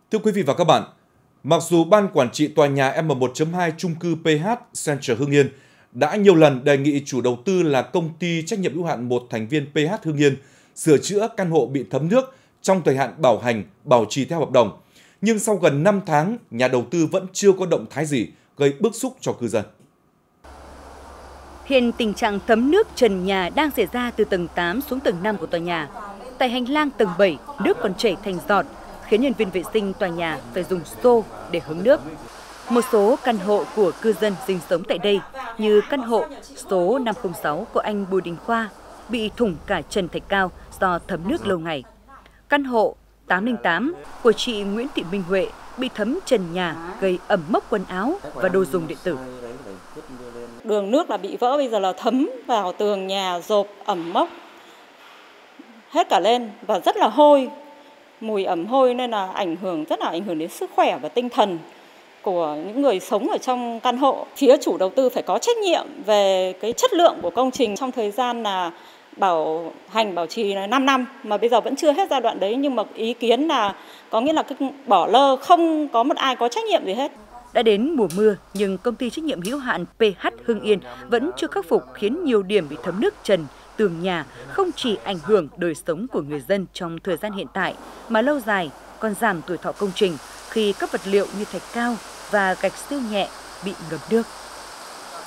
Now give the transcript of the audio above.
Thưa quý vị và các bạn, mặc dù Ban Quản trị tòa nhà M1.2 chung cư PH Center Hưng Yên đã nhiều lần đề nghị chủ đầu tư là công ty trách nhiệm hữu hạn một thành viên PH Hưng Yên sửa chữa căn hộ bị thấm nước trong thời hạn bảo hành, bảo trì theo hợp đồng, nhưng sau gần 5 tháng, nhà đầu tư vẫn chưa có động thái gì, gây bức xúc cho cư dân. Hiện tình trạng thấm nước trần nhà đang xảy ra từ tầng 8 xuống tầng 5 của tòa nhà. Tại hành lang tầng 7, nước còn chảy thành giọt, khiến nhân viên vệ sinh tòa nhà phải dùng xô để hứng nước. Một số căn hộ của cư dân sinh sống tại đây, như căn hộ số 506 của anh Bùi Đình Khoa, bị thủng cả trần thạch cao do thấm nước lâu ngày. Căn hộ 808 của chị Nguyễn Thị Minh Huệ bị thấm trần nhà, gây ẩm mốc quần áo và đồ dùng điện tử. Đường nước là bị vỡ, bây giờ là thấm vào tường nhà, rộp, ẩm mốc hết cả lên và rất là hôi. Mùi ẩm hôi nên là rất là ảnh hưởng đến sức khỏe và tinh thần của những người sống ở trong căn hộ. Phía chủ đầu tư phải có trách nhiệm về cái chất lượng của công trình trong thời gian là bảo trì là 5 năm mà bây giờ vẫn chưa hết giai đoạn đấy, nhưng mà ý kiến là có nghĩa là cái bỏ lơ, không có một ai có trách nhiệm gì hết. Đã đến mùa mưa nhưng công ty trách nhiệm hữu hạn PH Hưng Yên vẫn chưa khắc phục, khiến nhiều điểm bị thấm nước trần, tường nhà, không chỉ ảnh hưởng đời sống của người dân trong thời gian hiện tại mà lâu dài còn giảm tuổi thọ công trình khi các vật liệu như thạch cao và gạch siêu nhẹ bị ngập nước.